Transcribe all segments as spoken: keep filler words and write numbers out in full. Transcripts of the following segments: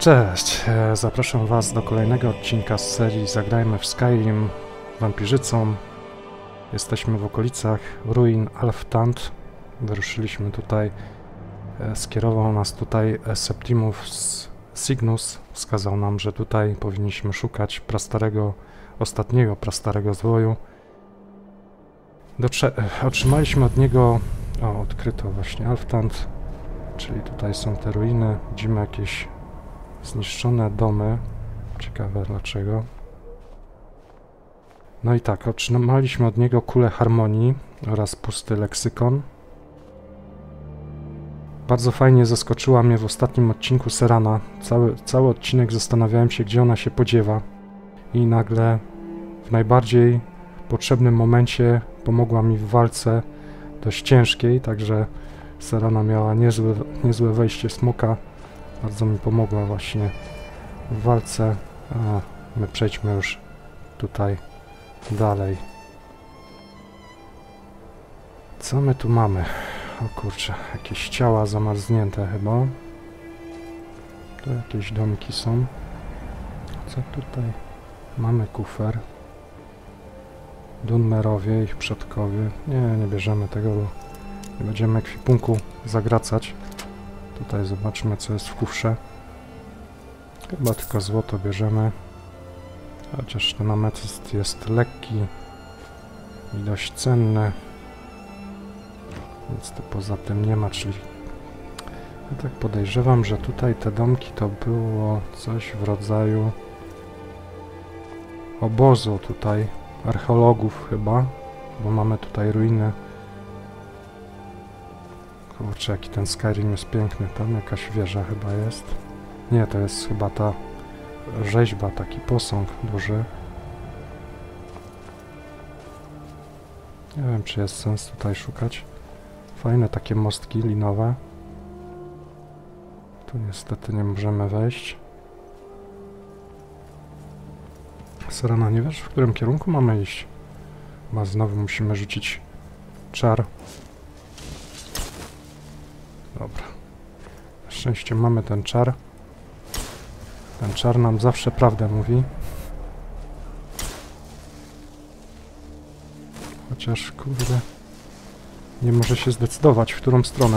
Cześć, zapraszam Was do kolejnego odcinka z serii Zagrajmy w Skyrim Wampirzycą. Jesteśmy w okolicach ruin Alftand. Wyruszyliśmy tutaj, skierował nas tutaj Septimus Signus. Wskazał nam, że tutaj powinniśmy szukać prastarego, ostatniego prastarego zwoju. Dotrze otrzymaliśmy od niego, o, odkryto właśnie Alftand, czyli tutaj są te ruiny. Widzimy jakieś zniszczone domy. Ciekawe dlaczego. No i tak, otrzymaliśmy od niego kulę harmonii oraz pusty leksykon. Bardzo fajnie zaskoczyła mnie w ostatnim odcinku Serana. Cały, cały odcinek zastanawiałem się, gdzie ona się podziewa. I nagle w najbardziej potrzebnym momencie pomogła mi w walce dość ciężkiej, także Serana miała niezłe, niezłe wejście smoka. Bardzo mi pomogła właśnie w walce. A my przejdźmy już tutaj dalej. Co my tu mamy? O kurczę, jakieś ciała zamarznięte chyba. Tu jakieś domki są. Co tutaj? Mamy kufer. Dunmerowie, ich przodkowie. Nie, nie bierzemy tego, bo nie będziemy ekwipunku zagracać. Tutaj zobaczmy, co jest w kufrze. Chyba tylko złoto bierzemy. Chociaż ten ametyst jest lekki i dość cenny. Nic tu poza tym nie ma, czyli... Ja tak podejrzewam, że tutaj te domki to było coś w rodzaju obozu tutaj archeologów chyba, bo mamy tutaj ruiny. Kurczę, jaki ten Skyrim jest piękny. Tam jakaś wieża chyba jest. Nie, to jest chyba ta rzeźba, taki posąg duży. Nie wiem, czy jest sens tutaj szukać. Fajne takie mostki linowe. Tu niestety nie możemy wejść. Serana, nie wiesz, w którym kierunku mamy iść? Chyba znowu musimy rzucić czar. Dobra. Na szczęście mamy ten czar. Ten czar nam zawsze prawdę mówi. Chociaż, kurde, nie może się zdecydować, w którą stronę.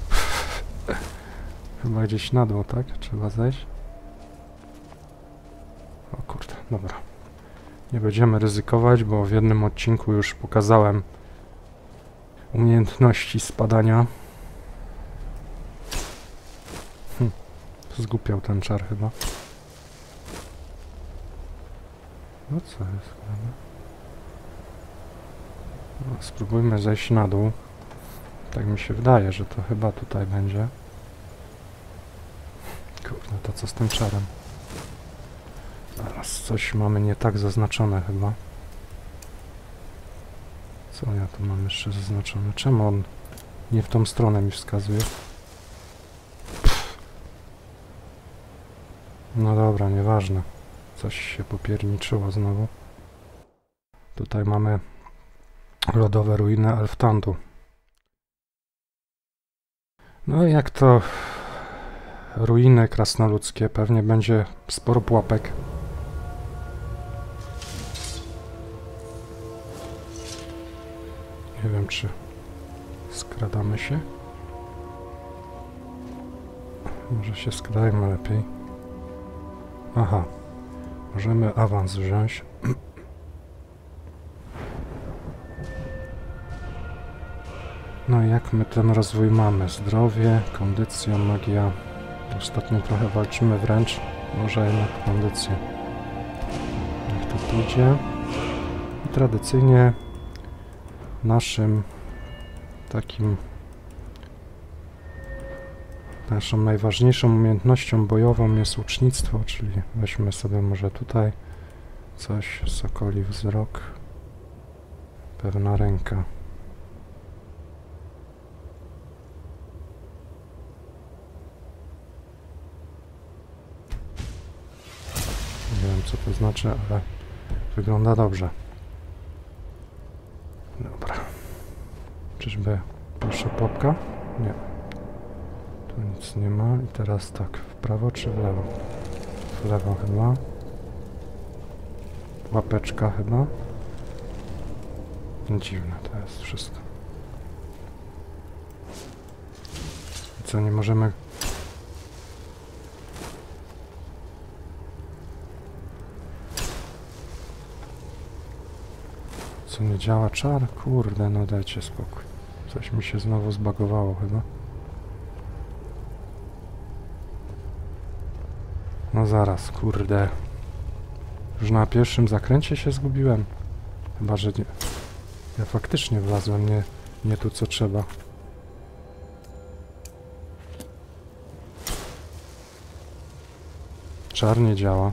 Chyba gdzieś na dół, tak? Trzeba zejść. O kurde, dobra. Nie będziemy ryzykować, bo w jednym odcinku już pokazałem umiejętności spadania. Hm. Zgłupiał ten czar chyba. No co jest? No, spróbujmy zejść na dół. Tak mi się wydaje, że to chyba tutaj będzie. Kurde, to co z tym czarem? Zaraz coś mamy nie tak zaznaczone chyba. Co ja tu mam jeszcze zaznaczone? Czemu on nie w tą stronę mi wskazuje? Pff. No dobra, nieważne. Coś się popierniczyło znowu. Tutaj mamy lodowe ruiny Alftandu. No i jak to ruiny krasnoludzkie, pewnie będzie sporo pułapek. Nie wiem, czy skradamy się. Może się skradajmy lepiej. Aha. Możemy awans wziąć. No i jak my ten rozwój mamy? Zdrowie, kondycja, magia. Ostatnio trochę walczymy wręcz. Może jednak kondycję. Niech to pójdzie. I tradycyjnie naszym takim naszą najważniejszą umiejętnością bojową jest łucznictwo, czyli weźmy sobie może tutaj coś, sokoli wzrok, pewna ręka. Nie wiem, co to znaczy, ale wygląda dobrze. Dobra. Czyżby proszę popka? Nie. Tu nic nie ma i teraz tak, w prawo czy w lewo? W lewo chyba. Łapeczka chyba. Dziwne to jest wszystko. I co, nie możemy... Co, nie działa czar? Kurde, no dajcie spokój. Coś mi się znowu zbagowało chyba. No zaraz, kurde. Już na pierwszym zakręcie się zgubiłem. Chyba, że nie... Ja faktycznie wlazłem nie, nie tu co trzeba. Czar nie działa.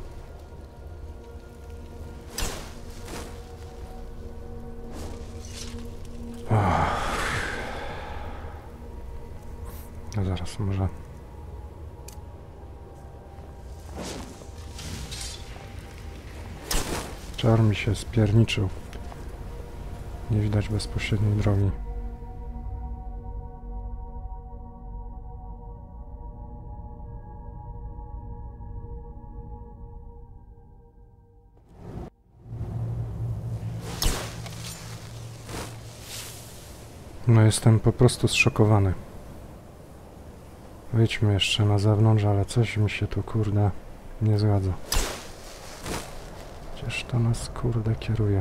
No zaraz, może... Czar mi się spierniczył. Nie widać bezpośredniej drogi. No jestem po prostu zszokowany. Wyjdźmy jeszcze na zewnątrz, ale coś mi się tu kurde nie zgadza. Gdzież to nas kurde kieruje?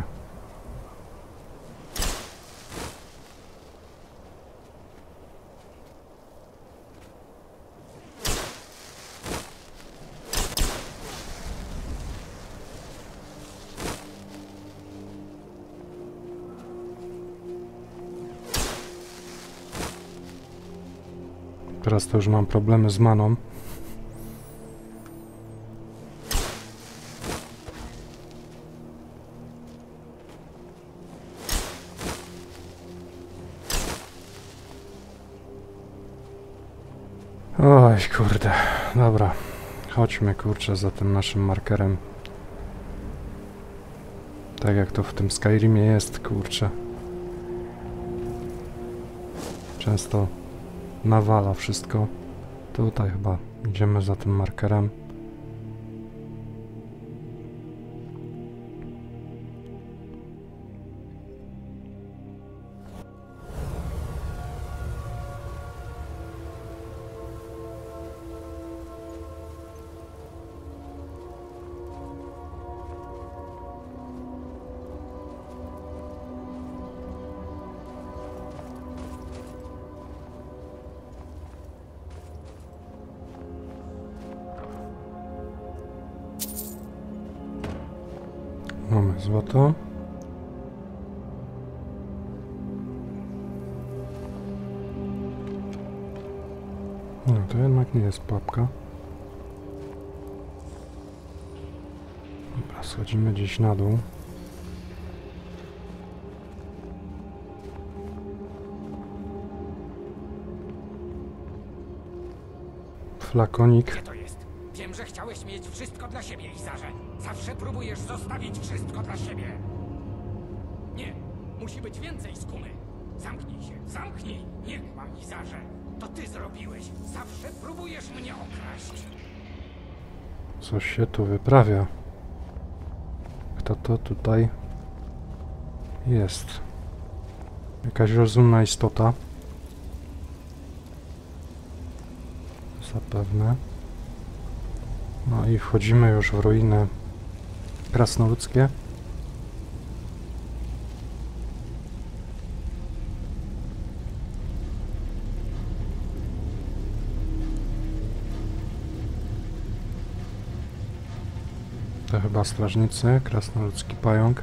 Teraz to już mam problemy z maną. Oj, kurde. Dobra. Chodźmy, kurczę, za tym naszym markerem. Tak jak to w tym Skyrimie jest, kurczę. Często nawala wszystko. Tutaj chyba idziemy za tym markerem. Mamy złoto. No to jednak nie jest pułapka. Dobra, schodzimy gdzieś na dół. Flakonik. Co to jest? Wiem, że chciałeś mieć wszystko dla siebie, Izarze. Zawsze próbujesz zostawić wszystko dla siebie. Nie, musi być więcej skumy. Zamknij się, zamknij. Nie kłam, Izarze. To ty zrobiłeś. Zawsze próbujesz mnie okraść. Coś się tu wyprawia. Kto to tutaj jest? Jakaś rozumna istota. Zapewne. No i wchodzimy już w ruiny krasnoludzkie. To chyba strażnicy, krasnoludzki pająk.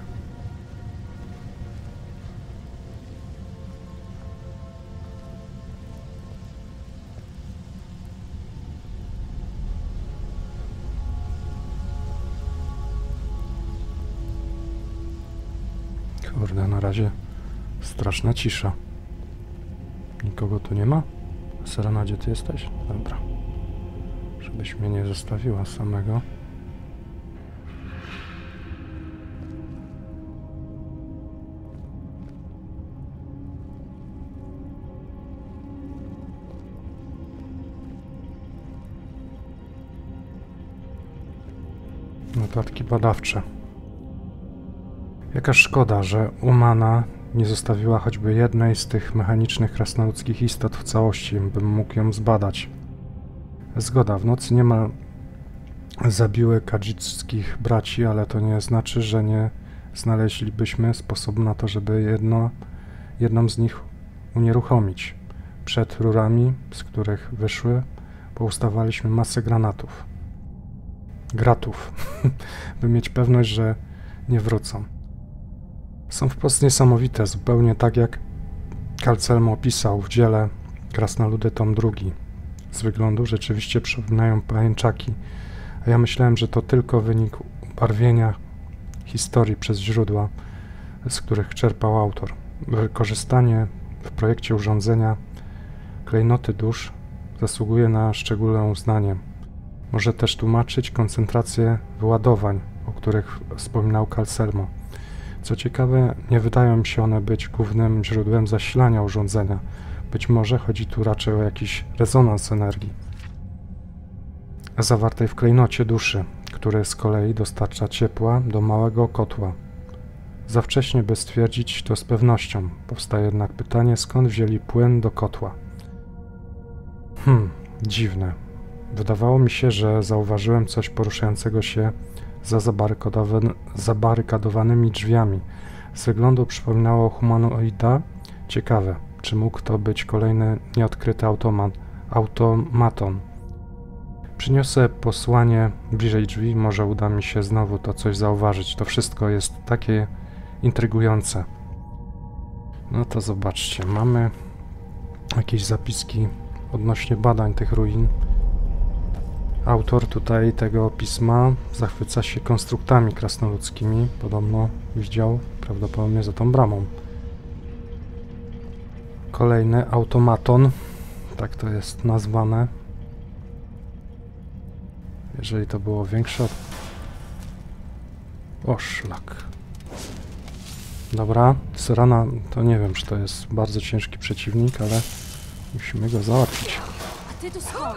Kurde, na razie straszna cisza. Nikogo tu nie ma? Serena, gdzie ty jesteś? Dobra. Żebyś mnie nie zostawiła samego. Notatki badawcze. Jaka szkoda, że Umana nie zostawiła choćby jednej z tych mechanicznych krasnoludzkich istot w całości, bym mógł ją zbadać. Zgoda, w nocy niemal zabiły kadżickich braci, ale to nie znaczy, że nie znaleźlibyśmy sposobu na to, żeby jedno, jedną z nich unieruchomić. Przed rurami, z których wyszły, poustawaliśmy masę granatów. Gratów, by mieć pewność, że nie wrócą. Są wprost niesamowite, zupełnie tak jak Calcelmo opisał w dziele Krasnoludy tom drugi. Z wyglądu rzeczywiście przypominają pajęczaki, a ja myślałem, że to tylko wynik ubarwienia historii przez źródła, z których czerpał autor. Wykorzystanie w projekcie urządzenia klejnoty dusz zasługuje na szczególne uznanie. Może też tłumaczyć koncentrację wyładowań, o których wspominał Calcelmo. Co ciekawe, nie wydają mi się one być głównym źródłem zasilania urządzenia. Być może chodzi tu raczej o jakiś rezonans energii zawartej w klejnocie duszy, który z kolei dostarcza ciepła do małego kotła. Za wcześnie, by stwierdzić to z pewnością. Powstaje jednak pytanie, skąd wzięli płyn do kotła. Hmm, dziwne. Wydawało mi się, że zauważyłem coś poruszającego się za zabarykadowanymi drzwiami. Z wyglądu przypominało humanoida. Ciekawe, czy mógł to być kolejny nieodkryty automat, automaton. Przyniosę posłanie bliżej drzwi, może uda mi się znowu to coś zauważyć. To wszystko jest takie intrygujące. No to zobaczcie, mamy jakieś zapiski odnośnie badań tych ruin. Autor tutaj tego pisma zachwyca się konstruktami krasnoludzkimi. Podobno widział prawdopodobnie za tą bramą. Kolejny automaton, tak to jest nazwane. Jeżeli to było większe... O, szlak. Dobra, Serana, to nie wiem, czy to jest bardzo ciężki przeciwnik, ale musimy go załatwić. A ty tu skąd?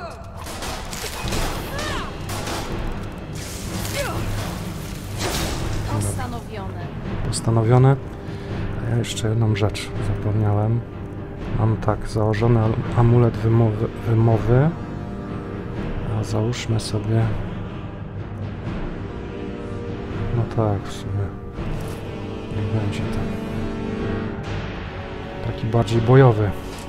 Postanowione. Postanowione. A ja jeszcze jedną rzecz zapomniałem. Mam tak, założony amulet wymowy, wymowy. A załóżmy sobie... No tak, w sumie. Niech będzie to. Taki bardziej bojowy.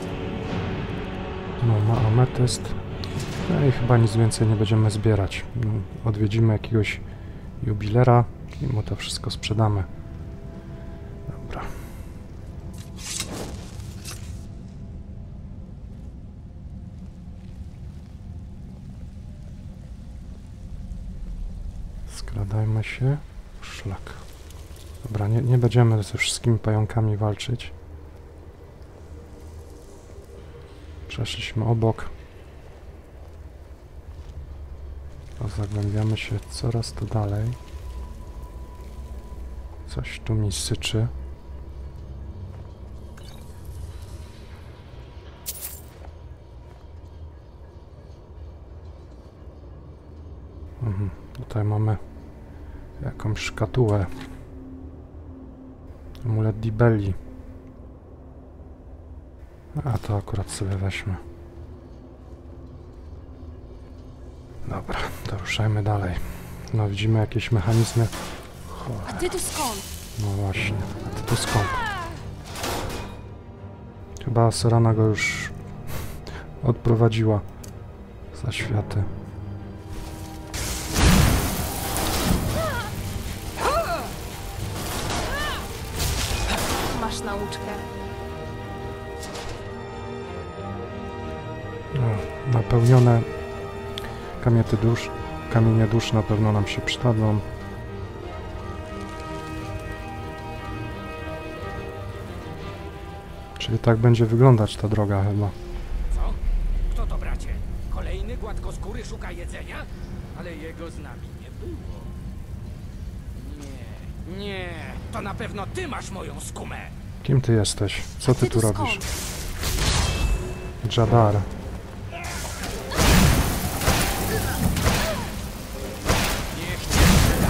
No, ma ametyst. No i chyba nic więcej nie będziemy zbierać. No, odwiedzimy jakiegoś jubilera i mu to wszystko sprzedamy. Dobra. Skradajmy się. Szlak. Dobra, nie, nie będziemy ze wszystkimi pająkami walczyć. Przeszliśmy obok. A zagłębiamy się coraz to dalej. Coś tu mi syczy. Mhm, tutaj mamy jakąś szkatułę. Amulet Dibelli. A to akurat sobie weźmy. Dobra, to ruszajmy dalej. No widzimy jakieś mechanizmy. A ty tu skąd? No właśnie, a ty tu skąd? Chyba Serana go już odprowadziła za światy. Masz nauczkę. No, napełnione kamienie dusz, kamienie dusz na pewno nam się przydadzą. Czyli tak będzie wyglądać ta droga chyba. Co? Kto to, bracie? Kolejny gładkoskóry szuka jedzenia? Ale jego z nami nie było. Nie, nie, to na pewno ty masz moją skumę. Kim ty jesteś? Co ty Ty tu tu robisz? skąd? Jadar. Niech cię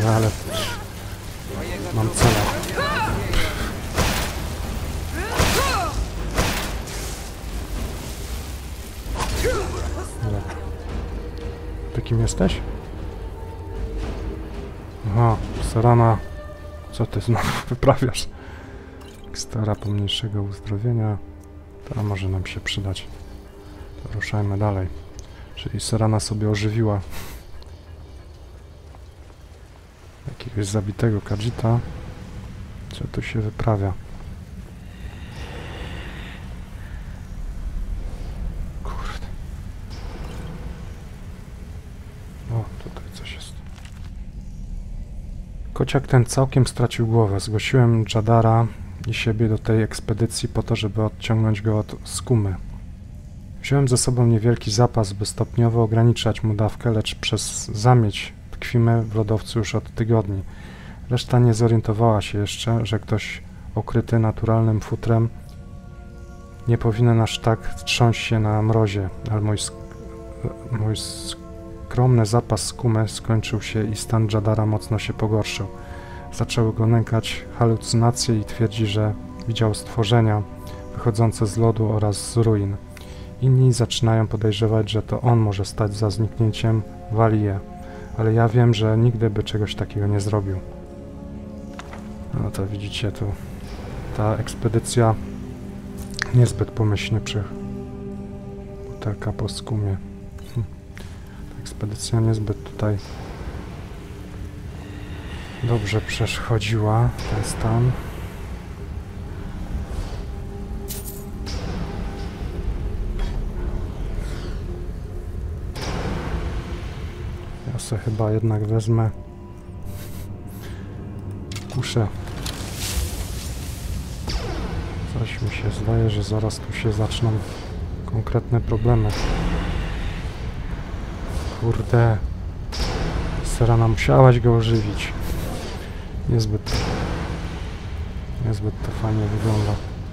Dobra, ale mam cela. Dobra. Ty kim jesteś? Aha, Serana. Co ty znowu wyprawiasz? Stara pomniejszego uzdrowienia. To może nam się przydać. To ruszajmy dalej. Czyli Serana sobie ożywiła jakiegoś zabitego Khajiita. Co tu się wyprawia? Kurde. O, tutaj coś jest. Kociak ten całkiem stracił głowę. Zgłosiłem Jadara i siebie do tej ekspedycji po to, żeby odciągnąć go od skumy. Wziąłem ze sobą niewielki zapas, by stopniowo ograniczać mu dawkę, lecz przez zamieć tkwimy w lodowcu już od tygodni. Reszta nie zorientowała się jeszcze, że ktoś okryty naturalnym futrem nie powinien aż tak trząść się na mrozie, ale mój, sk mój skromny zapas skumy skończył się i stan Jadara mocno się pogorszył. Zaczęły go nękać halucynacje i twierdzi, że widział stworzenia wychodzące z lodu oraz z ruin. Inni zaczynają podejrzewać, że to on może stać za zniknięciem Walie, ale ja wiem, że nigdy by czegoś takiego nie zrobił. No to widzicie, tu ta ekspedycja niezbyt pomyślnie przy butelka po skumie. Hm. Ta ekspedycja niezbyt tutaj dobrze przechodziła ten stan. Ja sobie chyba jednak wezmę kuszę. Coś mi się zdaje, że zaraz tu się zaczną konkretne problemy. Kurde. Serana, musiałaś go ożywić. Niezbyt... Niezbyt to fajnie wygląda.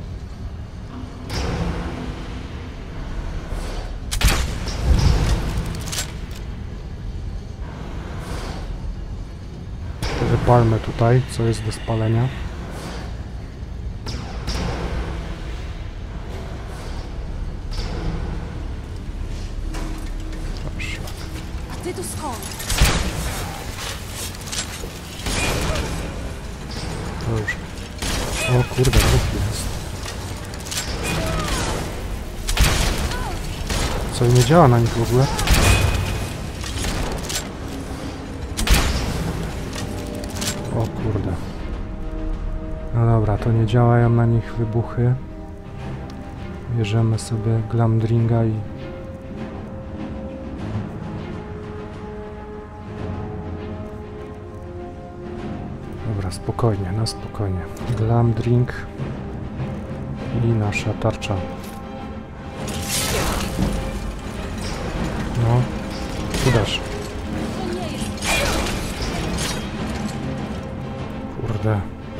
Wypalmy tutaj, co jest do spalenia. A ty tu skąd? To już. O kurde, to jest. Co, nie działa na nich w ogóle? O kurde. No dobra, to nie działają na nich wybuchy. Bierzemy sobie Glamdringa i... Dobra, spokojnie, na spokojnie. Glamdring i nasza tarcza. No, uderz. Kurde.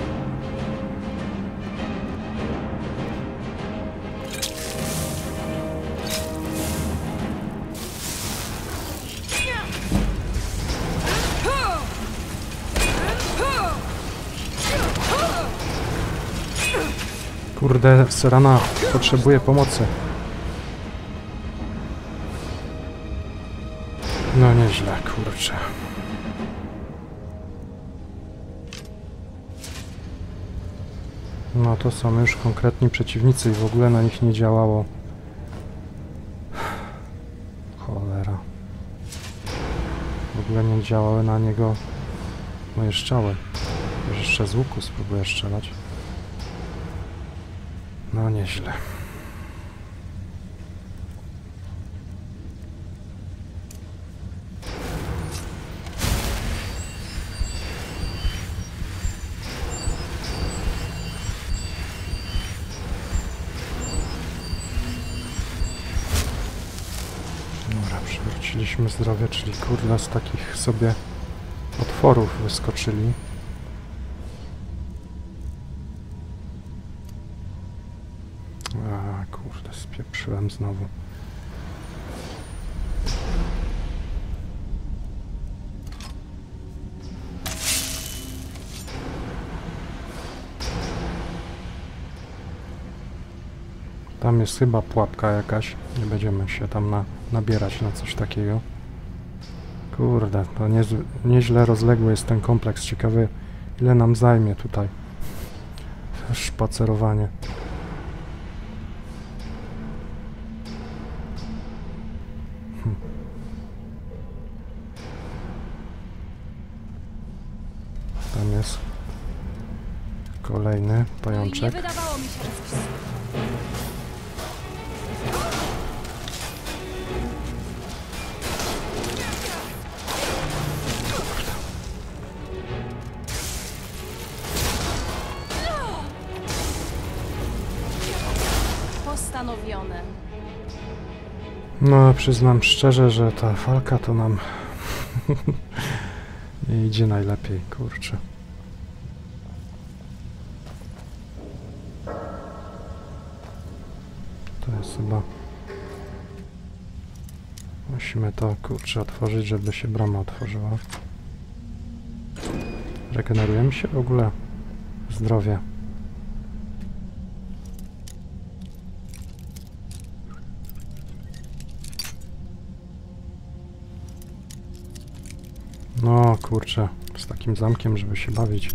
Kurde, Serana potrzebuje pomocy. No nieźle, kurczę. No to są już konkretni przeciwnicy i w ogóle na nich nie działało. Cholera. W ogóle nie działały na niego moje strzały. Może jeszcze z łuku spróbuję strzelać. No nieźle. Dobra, przywróciliśmy zdrowie, czyli kurwa z takich sobie otworów wyskoczyli. A kurde, spieprzyłem znowu. Tam jest chyba pułapka jakaś. Nie będziemy się tam na, nabierać na coś takiego. Kurde, to nie, nieźle rozległy jest ten kompleks. Ciekawy, ile nam zajmie tutaj szpacerowanie. Hm. Tam jest kolejny pajączek. Nie wydawało mi się, że coś... Postanowione. No, przyznam szczerze, że ta walka to nam nie idzie najlepiej, kurczę. To jest chyba... Musimy to, kurczę, otworzyć, żeby się brama otworzyła. Regenerujemy się w ogóle? Zdrowie. No kurczę, z takim zamkiem, żeby się bawić.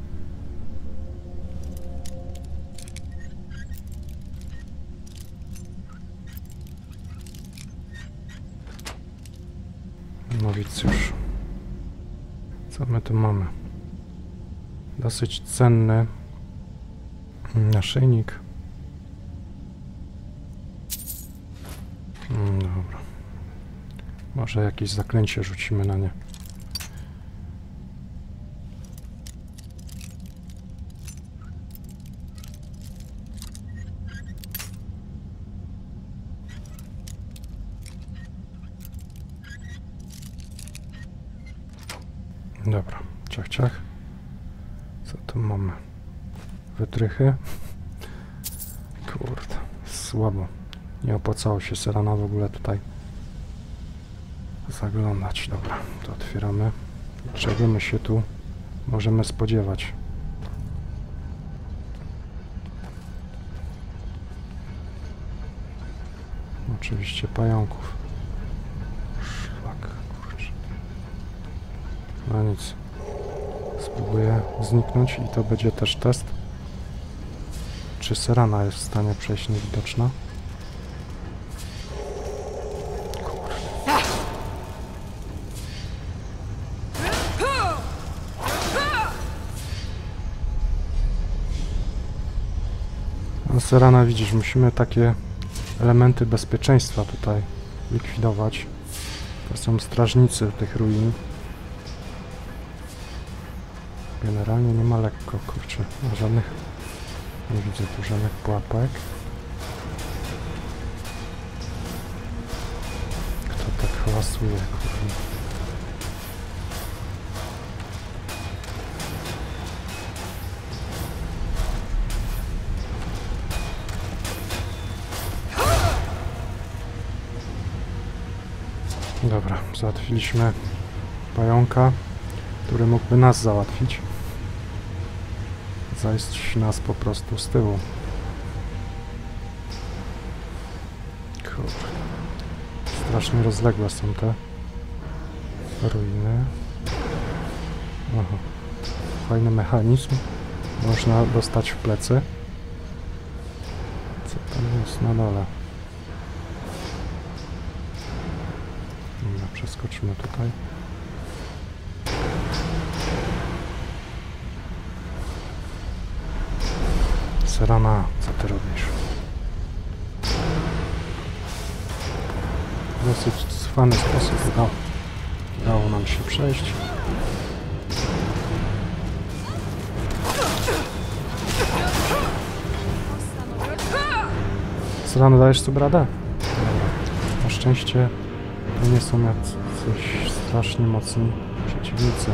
Nowicjusz. Co my tu mamy? Dosyć cenny naszyjnik. Mm, dobra. Może jakieś zaklęcie rzucimy na nie. Dobra, ciach, ciach. Co tu mamy? Wytrychy. Kurde, słabo. Nie opłacało się Serana w ogóle tutaj zaglądać. Dobra, to otwieramy. Czego my się tu możemy spodziewać? Oczywiście pająków. Szlak, kurczę. No nic. Spróbuję zniknąć i to będzie też test. Czy Serana jest w stanie przejść niewidoczna? No Serana, widzisz, musimy takie elementy bezpieczeństwa tutaj likwidować. To są strażnicy tych ruin. Generalnie nie ma lekko, kurczę, żadnych, nie widzę tu żadnych pułapek. Kto tak hałasuje, kurde. Dobra, załatwiliśmy pająka, który mógłby nas załatwić. Zajść nas po prostu z tyłu. Kurde. Strasznie rozległe są te ruiny. Aha. Fajny mechanizm. Można dostać w plecy. Co tam jest na dole? Dobra, przeskoczymy tutaj. Serana, co ty robisz? W dosyć cwany sposób udało, udało nam się przejść. Serana, dajesz sobie radę? Dobra. Na szczęście to nie są jacyś strasznie mocni przeciwnicy.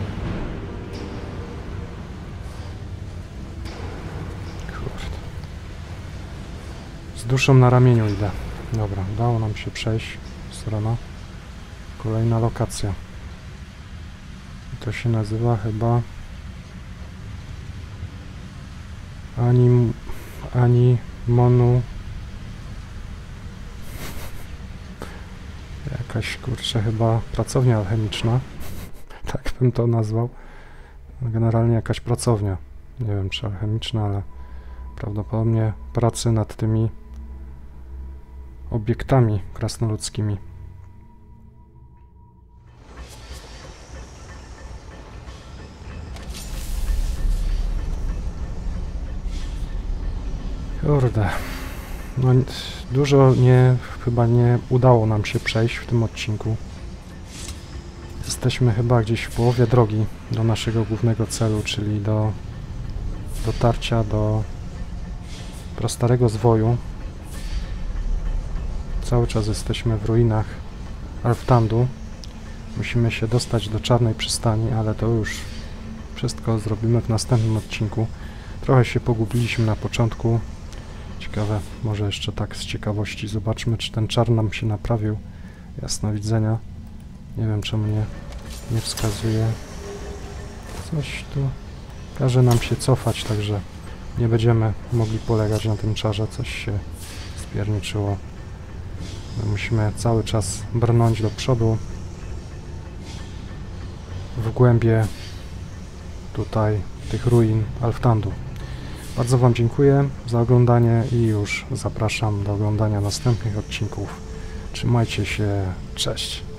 Z duszą na ramieniu idę. Dobra, udało nam się przejść. Strona. Kolejna lokacja. I to się nazywa chyba Ani... Ani... Monu... Jakaś, kurczę, chyba pracownia alchemiczna. Tak bym to nazwał. Generalnie jakaś pracownia. Nie wiem, czy alchemiczna, ale prawdopodobnie pracy nad tymi obiektami krasnoludzkimi. Kurde. No, dużo nie, chyba nie udało nam się przejść w tym odcinku. Jesteśmy chyba gdzieś w połowie drogi do naszego głównego celu, czyli do dotarcia do prastarego zwoju. Cały czas jesteśmy w ruinach Alftandu. Musimy się dostać do Czarnej Przystani, ale to już wszystko zrobimy w następnym odcinku. Trochę się pogubiliśmy na początku. Ciekawe, może jeszcze tak z ciekawości zobaczmy, czy ten czar nam się naprawił. Jasnowidzenia. Nie wiem, czemu nie, nie wskazuje. Coś tu każe nam się cofać, także nie będziemy mogli polegać na tym czarze. Coś się spierniczyło. My musimy cały czas brnąć do przodu. W głębie tutaj tych ruin Alftandu. Bardzo Wam dziękuję za oglądanie i już zapraszam do oglądania następnych odcinków. Trzymajcie się, cześć!